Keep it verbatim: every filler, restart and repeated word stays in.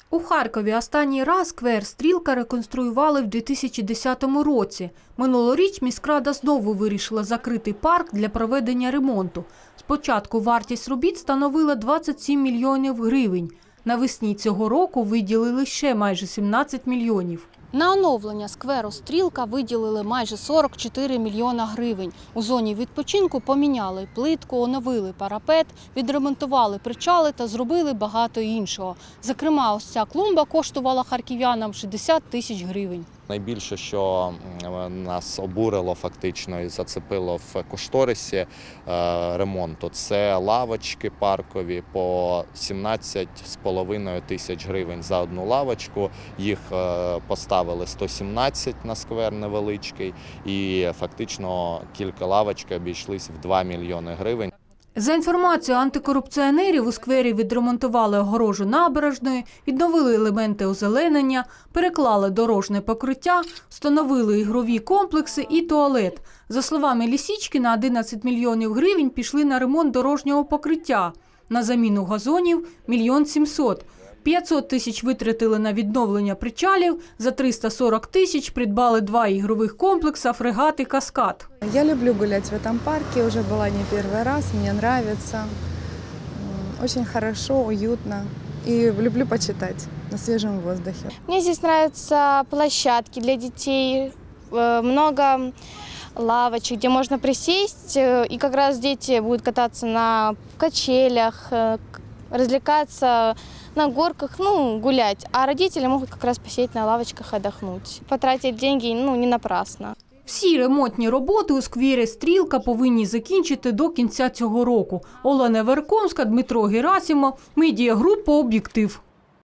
У Харкові останній раз сквер «Стрілка» реконструювали в дві тисячі десятому році. Минулоріч міськрада знову вирішила закрити парк для проведення ремонту. Спочатку вартість робіт становила двадцять сім мільйонів гривень. Навесні цього року виділили ще майже сімнадцять мільйонів. На оновлення скверу «Стрілка» виділили майже сорок чотири мільйона гривень. У зоні відпочинку поміняли плитку, оновили парапет, відремонтували причали та зробили багато іншого. Зокрема, ось ця клумба коштувала харків'янам шістдесят тисяч гривень. Найбільше, що нас обурило фактично і зацепило в кошторисі ремонту, це лавочки паркові по сімнадцять з половиною тисяч гривень за одну лавочку. Їх поставили сто сімнадцять на сквер невеличкий і фактично кілька лавочок обійшлись в два мільйони гривень. За інформацією антикорупціонерів, у сквері відремонтували огорожу набережної, відновили елементи озеленення, переклали дорожне покриття, встановили ігрові комплекси і туалет. За словами Лісічкіна, одинадцять мільйонів гривень пішли на ремонт дорожнього покриття, на заміну газонів – мільйон сімсот. п'ятсот тисяч витратили на відновлення причалів, за триста сорок тисяч придбали два ігрових комплекси «Фрегат» і «Каскад». Я люблю гулять в этом парке, уже была не первый раз, мне нравится. Очень хорошо, уютно и люблю почитать на свежем воздухе. Мне здесь нравятся площадки для детей, много лавочек, где можно присесть, и как раз дети будут кататься на качелях, развлекаться на горках, ну, гулять, а родители могут как раз посидеть на лавочках, отдохнуть. Потратить деньги, ну, не напрасно. Всі ремонтні роботи у сквері «Стрілка» повинні закінчити до кінця цього року. Олена Веркомська, Дмитро Герасимов, медіагрупа «Об'єктив».